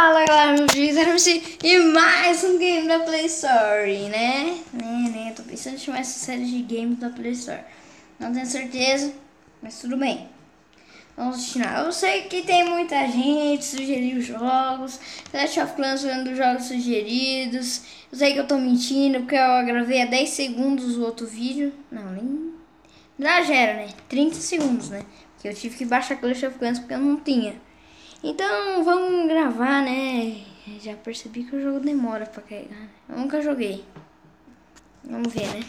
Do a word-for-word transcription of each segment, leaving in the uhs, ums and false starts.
Fala galera, meu vídeo e mais um game da Play Store, né? né, né? Tô pensando em chamar essa série de games da Play Store. Não tenho certeza, mas tudo bem. Vamos destinar. Eu sei que tem muita gente sugeriu jogos, Clash of Clans vendo jogos sugeridos. Eu sei que eu tô mentindo porque eu gravei há dez segundos o outro vídeo. Não, nem exagera, né? trinta segundos, né? Porque eu tive que baixar Clash of Clans porque eu não tinha. Então vamos gravar, né? Já percebi que o jogo demora pra carregar. Eu nunca joguei. Vamos ver, né?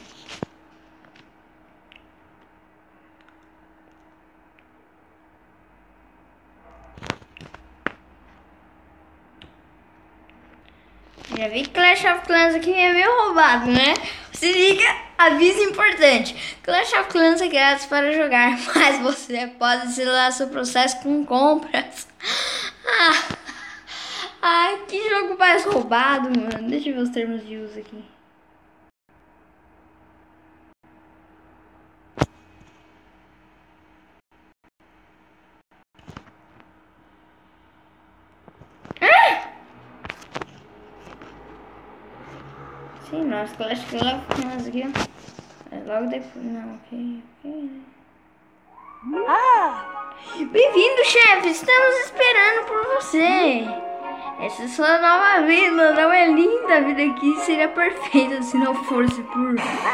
Já vi que Clash of Clans aqui é meio roubado, né? Se liga, aviso importante. Clash of Clans é grátis para jogar, mas você pode acelerar seu processo com compras. Ah, ai, que jogo mais roubado, mano. Deixa eu ver os termos de uso aqui. Sim, nossa, Clash of Clans aqui, ó. É logo depois. Não, ok, ok. Ah! Bem-vindo, chefe! Estamos esperando por você! Essa é sua nova vila, não é linda? A vida aqui seria perfeita se não fosse por.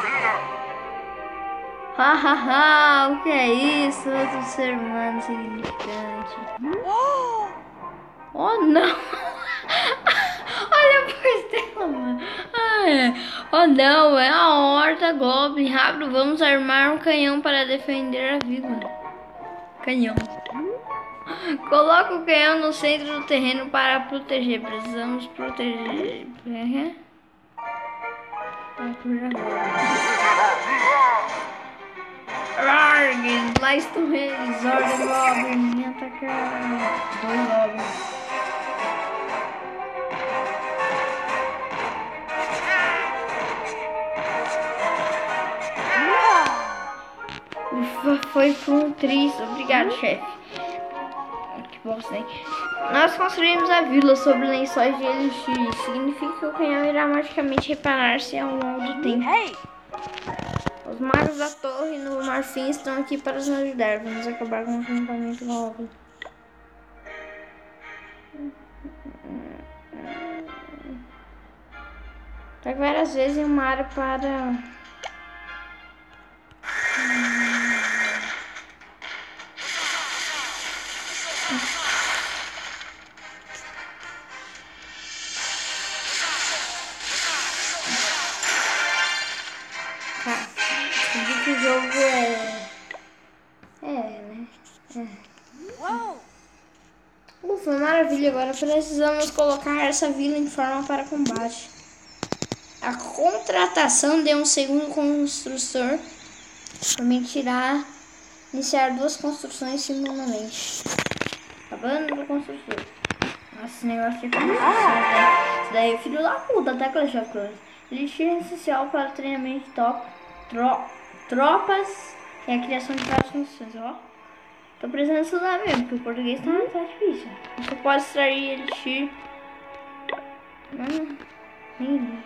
Hahaha, o que é isso? Outro ser humano significante. Oh não! Olha a voz dela, mano. Ai, oh não, é a horta Goblin. Rápido, vamos armar um canhão para defender a vila. Canhão. Coloca o canhão no centro do terreno para proteger. Precisamos proteger. É. Arg, lá estão eles. Ordem Goblin, me atacar. Dois Goblins. Ufa, foi por um triz. Obrigado, chefe. Que bosta, hein? Nós construímos a vila sobre lençóis de elixir. Significa que o canhão irá magicamente reparar-se ao longo do tempo. Hey! Os magos da torre no marfim estão aqui para nos ajudar. Vamos acabar com o acampamento Goblin. Traga várias vezes em uma área para... Tá, que o jogo é... É, né? É. Ufa, maravilha, agora precisamos colocar essa vila em forma para combate. A contratação de um segundo construtor permitirá iniciar duas construções simultaneamente. Acabando do construtor. Nossa, esse negócio de construção, né? Isso daí é filho da puta, tá, Clash of Clans? Elixir é essencial para o treinamento de top, tro, tropas e a criação de várias construções, ó. Tô precisando estudar mesmo, porque o português tá, tá difícil. Você pode extrair elixir. Hum, nem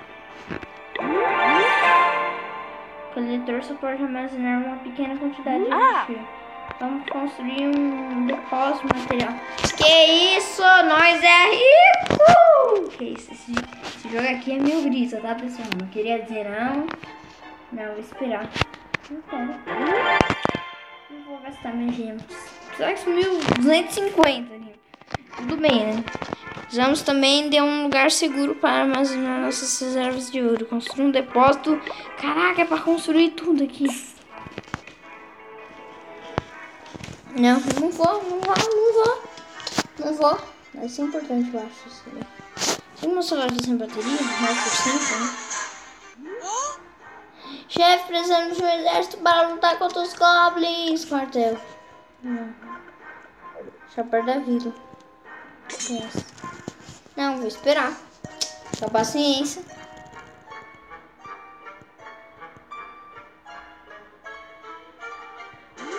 o coletor só pode armazenar uma pequena quantidade de elixir. Vamos construir um depósito de material. Que isso? Nós é rico! Que isso? Esse, esse jogo aqui é meio grita, tá, pessoal? Não queria dizer não. Não, vou esperar. Não quero. Não vou gastar minhas gemas. Só que mil duzentos e cinquenta. Tudo bem, né? Precisamos também de um lugar seguro para armazenar nossas reservas de ouro. Construir um depósito. Caraca, é para construir tudo aqui. Não, não vou, não vou, não vou. Não vou. Vai ser importante, eu acho. Isso aí. Se o meu celular tá sem bateria, nove por cento, né? Chefe, precisamos de um exército para lutar contra os goblins. Quartel. Não. Deixa perto da vila. Yes. Não, vou esperar. Só paciência.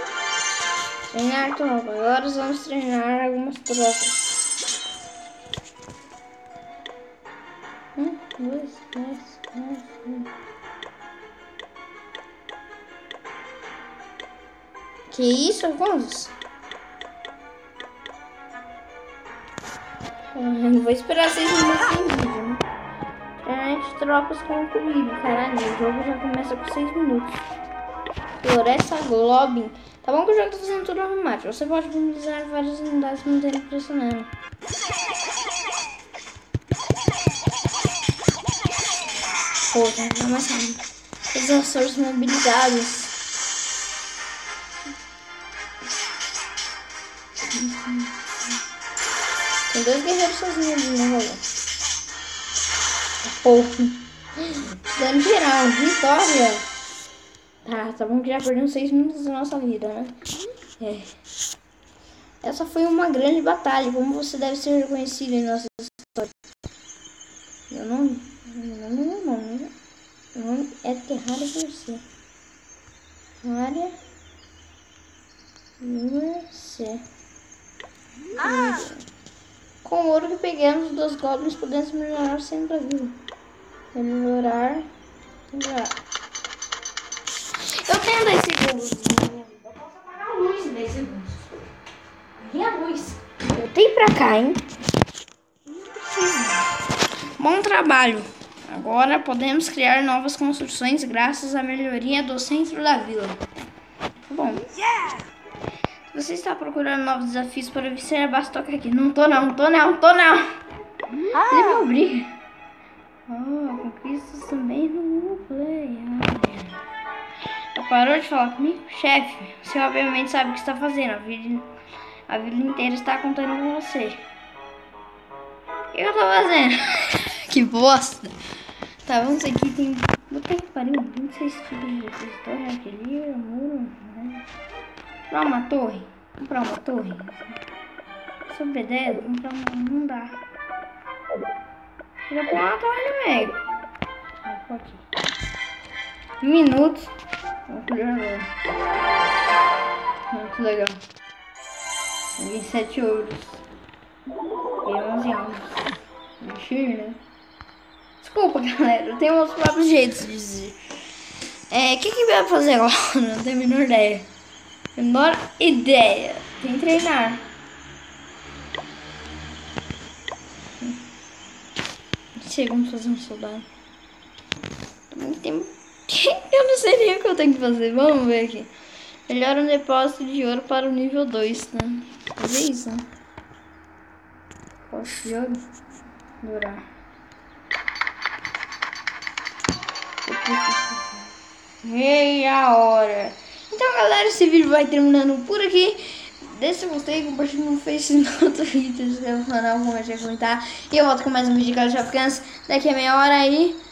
Treinar tropa. Agora vamos treinar algumas tropas. dois, três, quatro. Que isso, Afonso? Eu vou esperar seis minutos sem vídeo, né? Internet tropas concluído. Caralho, o jogo já começa com seis minutos. Floresta Globin. Tá bom que o jogo tá fazendo tudo automático. Você pode mobilizar várias unidades mantendo pressionando. Pô, tem que dar mais rápido. Os açores mobilizados. Tem dois guerreiros sozinhos ali no rolê. Pô, dano geral, vitória. Tá, tá bom que já perdemos seis minutos da nossa vida, né? É. Essa foi uma grande batalha, como você deve ser reconhecido em nossa história. Meu nome? Meu nome não é nome. Meu nome é Terraria Mercê. Terraria Mercê. Ah! Com o ouro que pegamos dos goblins, podemos melhorar sempre a vida. Melhorar. Melhorar. Eu tenho dez segundos. Eu posso apagar a luz em dez segundos. E a luz? Eu tenho pra cá, hein? Bom trabalho. Agora podemos criar novas construções graças à melhoria do centro da vila. Bom. Se você está procurando novos desafios para vencer, basta tocar aqui. Não tô não, tô não, tô não. Ah. Ele me obriga. Oh, conquistas também no play. Já parou de falar comigo? Chefe, você obviamente sabe o que está fazendo. A vida, a vida inteira está contando com você. O que eu tô fazendo? Que bosta. Tá, vamos aqui. Tem. Puta que pariu. vinte e seis tipos de torre, artilharia, muro. Né? Comprar uma torre. Comprar uma torre. Sobre dez, comprar uma. Não dá. Já pôr uma torre no meio. Aqui. Minutos. Vamos colher agora. Muito legal. Peguei sete ouros. Peguei onze almas. Mexer, né? Desculpa, galera. Eu tenho meus próprios jeitos de dizer. É, o que que vai fazer agora? Não tenho a menor ideia. Menor ideia. Tem que treinar. Não sei como fazer um soldado. Também tem... Eu não sei nem o que eu tenho que fazer. Vamos ver aqui. Melhora um depósito de ouro para o nível dois, né? Fazer isso, né? Posso de ouro? Durar. Meia hora. Então, galera, esse vídeo vai terminando por aqui. Deixa seu gostei, compartilhe no Facebook, no Twitter, se inscreva no canal, comente, comentar. E eu volto com mais um vídeo de Clash of Clans daqui a meia hora aí.